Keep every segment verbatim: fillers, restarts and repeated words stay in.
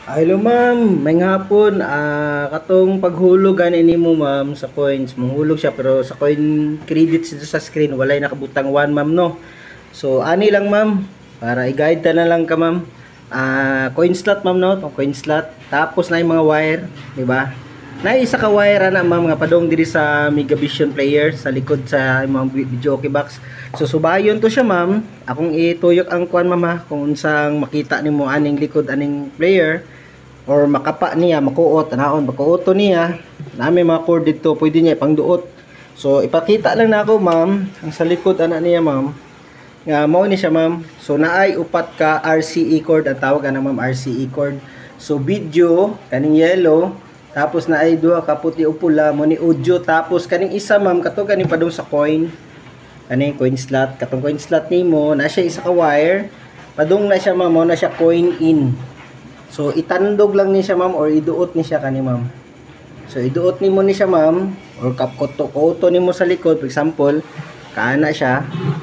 Hello ma'am, may hapon. Ah, katong paghulog ani nimo ma'am sa coins, manghulog siya pero sa coin credits dito sa screen walay nakabutang one ma'am no. So ani lang ma'am para i-guide ta na lang ka ma'am. Ah, coin slot ma'am no, tong coin slot. Tapos na yung mga wire, di ba? Na isa ka wire ana ma'am nga padong diri sa Megavision player sa likod sa mga video okay box. So subayon to siya ma'am. Akong ituyok ang kuan ma'am ha, kung unsang makita nimo aning likod aning player or makapa niya, makuot, anaon, makuoto niya, nami mga cord dito, pwede niya ipangduot. So, ipakita lang na ako, ma'am, ang sa likod, ana niya, ma'am, nga, mao ni siya, ma'am. So, naay upat ka R C E cord, ang tawag na, ma'am, R C E cord. So, video, kaning yellow, tapos naay duha ka puti o pula, mo ni audio, tapos kaning isa, ma'am, kato kaning padung sa coin, kaning coin slot, katong coin slot nimo, na siya isa ka wire, padung na siya, ma'am, mo na siya coin in. So itandog lang ni siya ma'am or iduot ni siya kani ma'am. So iduot nimo ni siya ma'am or kapkoto koto nimo sa likod, for example, kaana siya.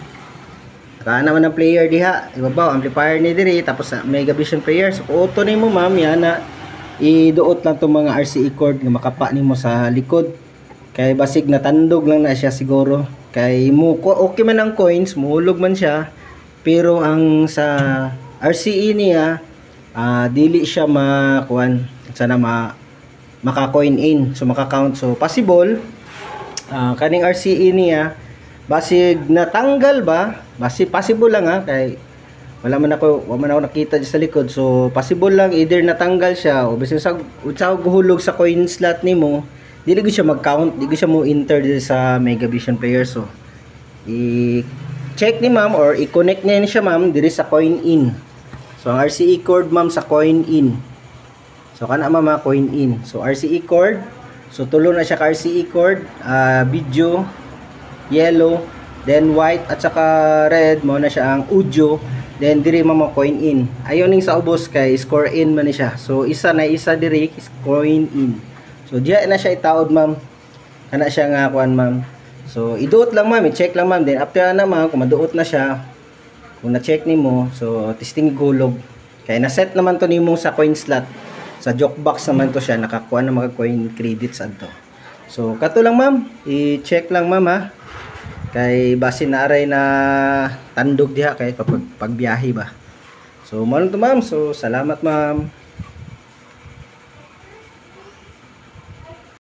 Kaana man ang player diha, ibabaw amplifier ni diri tapos sa Megavision player. So koto nimo ma'am yan na iduot lang tong mga R C E cord nga makapa nimo sa likod. Kay basig natandog lang na siya siguro. Kay mo okay man ang coins, muhulog man siya. Pero ang sa R C E niya Uh, dili siya makuan sana ma maka-coin in, so maka-count. So possible uh, kaning R C E niya basig natanggal ba, basi possible lang ha, kay wala man ako wala man ako nakita sa likod. So possible lang either natanggal siya o bisan sa utsa guhulog sa coin slot nimo, dili gyud siya mag-count, dili siya mo enter sa Megavision player. So i-check ni ma'am or i-connect niya ni siya ma'am diri sa coin in. So, ang R C E cord, ma'am, sa coin in. So, kana ma'am, coin in. So, R C E cord. So, tulo na siya ka R C E cord. Uh, video, yellow, then white, at saka red. Mo na siya ang audio. Then, diri ma'am, coin in. Ayaw ning sa ubos kay score in man ni siya. So, isa na isa diri, coin in. So, diya na siya itaod, ma'am. Kana siya nga, kuan, ma'am. So, iduot lang, ma'am. I-check lang, ma'am. Then, after na, ma'am, kung maduot na siya, kung na-check nimo, so testing gulog. Kaya na-set naman to nimo sa coin slot. Sa joke box naman to siya, nakakuha na mga coin credits adto. So kato lang ma'am, i-check lang ma'am ha. Kay base na aray na tandog diha kay kapag pagbiyahe ba. So mo lang to ma'am. So salamat ma'am.